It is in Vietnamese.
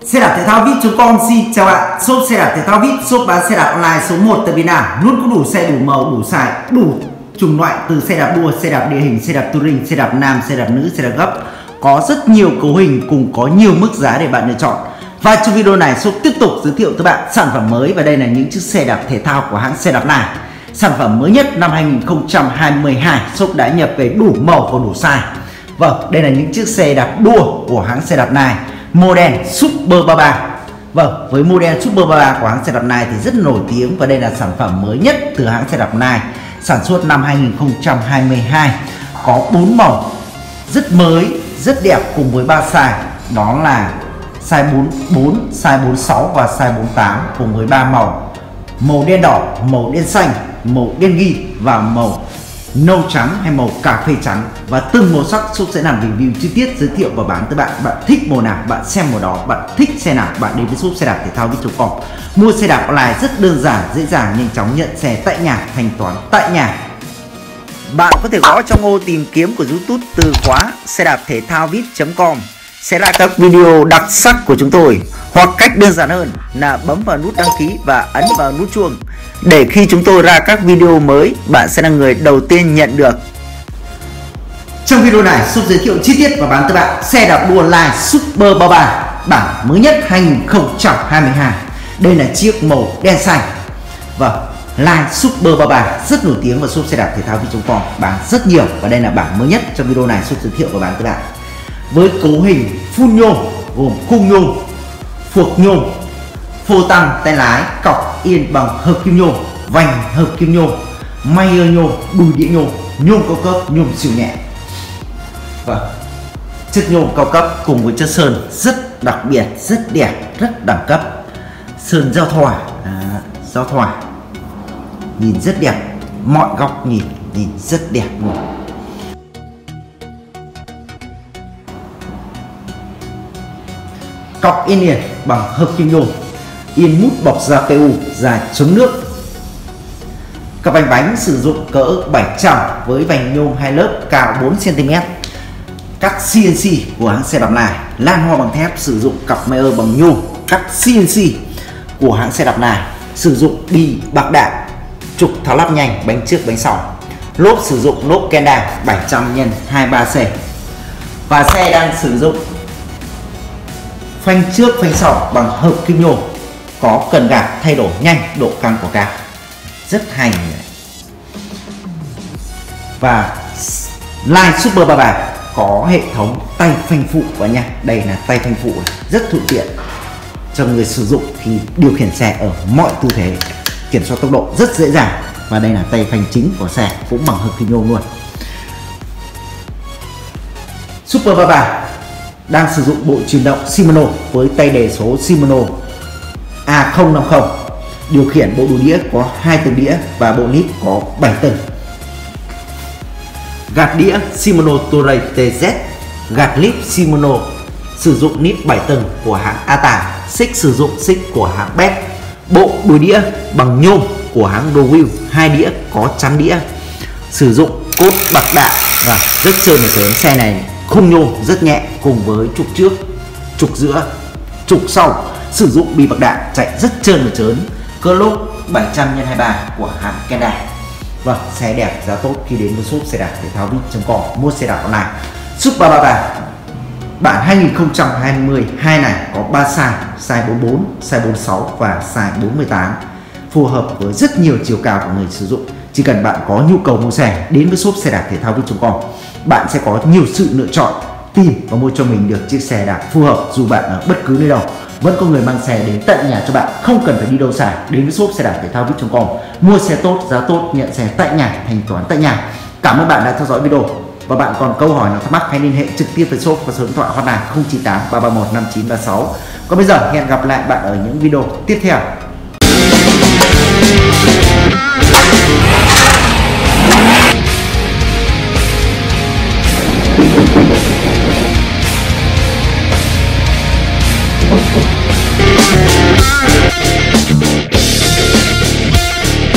Xe đạp thể thao VIP.com xin chào bạn. Shop xe đạp thể thao VIP, shop bán xe đạp online số 1 tại Việt Nam, luôn có đủ xe, đủ màu, đủ size, đủ chủng loại, từ xe đạp đua, xe đạp địa hình, xe đạp touring, xe đạp nam, xe đạp nữ, xe đạp gấp. Có rất nhiều cấu hình cùng có nhiều mức giá để bạn lựa chọn. Và trong video này shop tiếp tục giới thiệu tới bạn sản phẩm mới, và đây là những chiếc xe đạp thể thao của hãng xe đạp này. Sản phẩm mới nhất năm 2022, shop đã nhập về đủ màu và đủ size. Vâng, đây là những chiếc xe đạp đua của hãng xe đạp này, model Super 33. Vâng, với model Super 33 của hãng xe đạp này thì rất nổi tiếng, và đây là sản phẩm mới nhất từ hãng xe đạp này, sản xuất năm 2022. Có 4 màu rất mới, rất đẹp cùng với 3 size, đó là size 44, size 46 và size 48, cùng với 3 màu: màu đen đỏ, màu đen xanh, màu đen ghi và màu nâu trắng hay màu cà phê trắng. Và từng màu sắc shop sẽ làm review chi tiết, giới thiệu và bán tới bạn. Bạn thích màu nào bạn xem màu đó, bạn thích xe nào bạn đến với shop xe đạp thể thao VIP.com. Mua xe đạp online rất đơn giản, dễ dàng, nhanh chóng, nhận xe tại nhà, thanh toán tại nhà. Bạn có thể gõ trong ô tìm kiếm của YouTube từ khóa xe đạp thể thao VIP.com sẽ ra các video đặc sắc của chúng tôi, hoặc cách đơn giản hơn là bấm vào nút đăng ký và ấn vào nút chuông để khi chúng tôi ra các video mới, bạn sẽ là người đầu tiên nhận được. Trong video này, shop giới thiệu chi tiết và bán tới bạn xe đạp đua Line Super 33 bản mới nhất 2022. Đây là chiếc màu đen xanh. Vâng, Line Super 33 rất nổi tiếng, và shop xe đạp thể thao VIP.com bán rất nhiều, và đây là bản mới nhất. Trong video này, shop giới thiệu và bán tới bạn với cấu hình full nhôm, gồm khung nhôm, phuộc nhôm, phô tăng tay lái, cọc yên bằng hợp kim nhôm, vành hợp kim nhôm, may nhôm, đùi đĩa nhôm, nhôm cao cấp, nhôm siêu nhẹ. Vâng, chất nhôm cao cấp cùng với chất sơn rất đặc biệt, rất đẹp, rất đẳng cấp. Sơn giao thoa, nhìn rất đẹp, mọi góc nhìn rất đẹp luôn. Cọc yên liền bằng hợp kim nhôm, yên mút bọc da PU, da chống nước. Các vành bánh sử dụng cỡ 700 với vành nhôm 2 lớp cao 4 cm. Cắt CNC của hãng xe đạp này, lan hoa bằng thép, sử dụng cặp Mayer bằng nhôm. Cắt CNC của hãng xe đạp này sử dụng bi bạc đạn, trục tháo lắp nhanh, bánh trước bánh sau. Lốp sử dụng lốp Kenda 700 x 23C. Và xe đang sử dụng phanh trước phanh sau bằng hợp kim nhôm, có cần gạt thay đổi nhanh, độ căng của cạp rất hay. Và Line Super 33 có hệ thống tay phanh phụ và nha. Đây là tay phanh phụ rất thuận tiện cho người sử dụng khi điều khiển xe ở mọi tư thế, kiểm soát tốc độ rất dễ dàng. Và đây là tay phanh chính của xe, cũng bằng hợp kim nhôm luôn. Super 33 đang sử dụng bộ truyền động Shimano với tay đề số Shimano A050. Điều khiển bộ đùi đĩa có 2 tầng đĩa và bộ lít có 7 tầng. Gạt đĩa Shimano Touray TZ, gạt lít Shimano sử dụng lít 7 tầng của hãng ATA, xích sử dụng xích của hãng BET. Bộ đùi đĩa bằng nhôm của hãng Dowil, 2 đĩa có chắn đĩa, sử dụng cốt bạc đạn và rất trơn và trơn. Xe này khung nhôm rất nhẹ, cùng với trục trước, trục giữa, trục sau sử dụng bi bạc đạn, chạy rất trơn và trớn. Cơ lốp 700 x 23 của hãng Kenda. Vâng, xe đẹp, giá tốt khi đến với shop xe đạp thể thao VIP.com. Mua xe đạp online Super 33 bản 2022 này có 3 size: size 44, size 46 và size 48, phù hợp với rất nhiều chiều cao của người sử dụng. Chỉ cần bạn có nhu cầu mua xe, đến với shop xe đạp thể thao VIP.com, bạn sẽ có nhiều sự lựa chọn, tìm và mua cho mình được chiếc xe đạp phù hợp. Dù bạn ở bất cứ nơi đâu, vẫn có người mang xe đến tận nhà cho bạn, không cần phải đi đâu xa. Đến với shop xe đạp thể thao VIP.com, mua xe tốt, giá tốt, nhận xe tại nhà, thanh toán tại nhà. Cảm ơn bạn đã theo dõi video, và bạn còn câu hỏi nào thắc mắc hãy liên hệ trực tiếp với shop qua số điện thoại hotline 098 331 5936. Còn bây giờ hẹn gặp lại bạn ở những video tiếp theo.